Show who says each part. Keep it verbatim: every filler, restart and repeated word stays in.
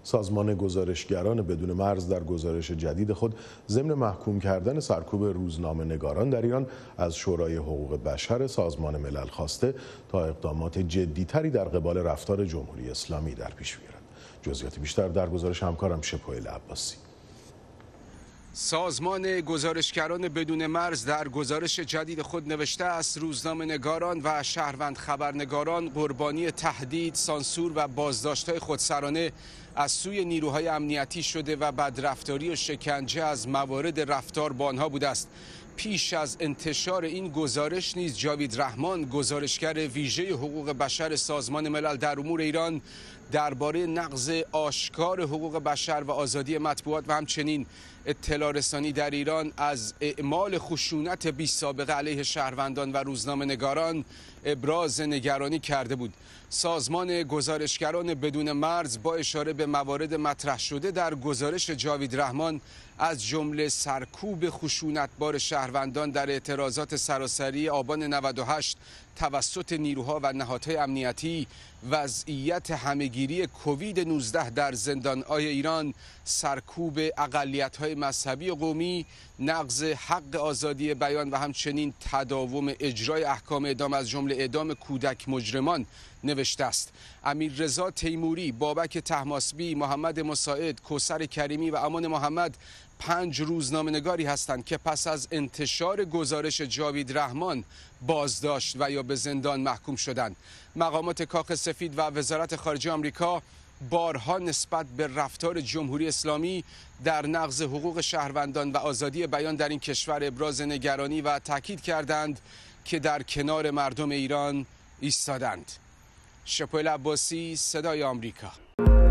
Speaker 1: سازمان گزارشگران بدون مرز در گزارش جدید خود ضمن محکوم کردن سرکوب روزنامه‌نگاران در ایران از شورای حقوق بشر سازمان ملل خواسته تا اقدامات جدی‌تری در قبال رفتار جمهوری اسلامی در پیش بگیرد. جزئیات بیشتر در گزارش همکارم شپایل عباسی.
Speaker 2: سازمان گزارشگران بدون مرز در گزارش جدید خود نوشته است روزنامه‌نگاران و شهروند خبرنگاران قربانی تهدید، سانسور و بازداشت‌های خودسرانه از سوی نیروهای امنیتی شده و بدرفتاری و شکنجه از موارد رفتار با آنها بوده است. پیش از انتشار این گزارش نیز جاوید رحمان، گزارشگر ویژه حقوق بشر سازمان ملل در امور ایران، درباره نقض آشکار حقوق بشر و آزادی مطبوعات و همچنین اطلاع رسانی در ایران از اعمال خشونت بی سابقه علیه شهروندان و روزنامه‌نگاران ابراز نگرانی کرده بود. سازمان گزارشگران بدون مرز با اشاره به موارد مطرح شده در گزارش جاوید رحمان از جمله سرکوب خشونتبار شهروندان در اعتراضات سراسری آبان نود و هشت توسط نیروها و نهادهای امنیتی، وضعیت همهگیری کووید نوزده در زندان‌های ایران، سرکوب اقلیت‌های مذهبی و قومی، نقض حق آزادی بیان و همچنین تداوم اجرای احکام اعدام از جمله اعدام کودک مجرمان نوشته است. امیررضا تیموری، بابک طهماسبی، محمد مساعد، کوثر کریمی و امان محمد پنج روزنامه‌نگاری هستند که پس از انتشار گزارش جاوید رحمان بازداشت و یا به زندان محکوم شدند. مقامات کاخ سفید و وزارت خارجه آمریکا بارها نسبت به رفتار جمهوری اسلامی در نقض حقوق شهروندان و آزادی بیان در این کشور ابراز نگرانی و تاکید کردند که در کنار مردم ایران ایستادند. شپایل عباسی، صدای آمریکا.